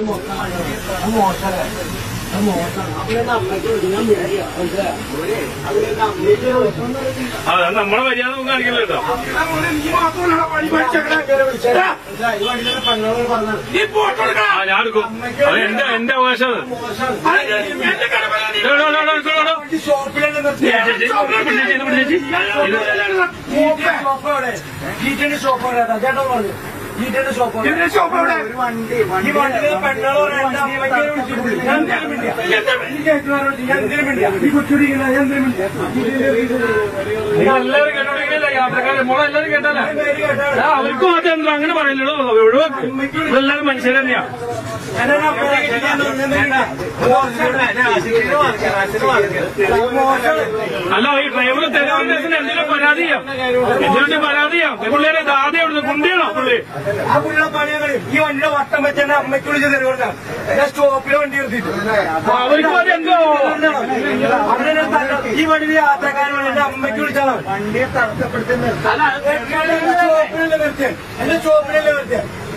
അതെ നമ്മളെ മര്യാദ കാണിക്കില്ല കേട്ടോ. ഞാൻ എടുക്കും. അത് എന്റെ അവകാശം. എല്ലാവരും കേട്ടോണ്ടിരിക്കില്ല, യാത്രക്കാരെ മോളെ എല്ലാവരും കേട്ടല്ല. അവർക്കും മാത്രം അങ്ങനെ പറയില്ലല്ലോ. ഒഴിവാക്ക്. ഇതെല്ലാവരും മനുഷ്യർ തന്നെയാ. അല്ല, ഈ ഡ്രൈവർ തെരുവിന്റെ എന്തെങ്കിലും പരാതി ചെയ്യാം. എന്തിനും പരാതി ചെയ്യാം. പുള്ളിയുടെ ആദ്യം അവിടുന്ന് കുണ്ടിയാണോ പുള്ളി? ആ പുള്ളിയുടെ പണിയാണ് ഈ വണ്ടിയുടെ വട്ടം വെച്ചാൽ അമ്മയ്ക്ക് വിളിച്ച് തരുകൊണ്ടാണ്. ഞാൻ സ്റ്റോപ്പിൽ വണ്ടി നിർത്തിയിട്ട് അവർക്ക് എന്തോ ഈ വണ്ടിയിൽ യാത്രക്കാരൻ എന്റെ അമ്മയ്ക്ക് വിളിച്ചാണ് വണ്ടിയെ തടസ്സപ്പെടുത്തുന്നത്. സ്റ്റോപ്പിലല്ലേ നിർത്തിയത്, എന്റെ സ്റ്റോപ്പിലല്ലേ നിർത്തിയത്.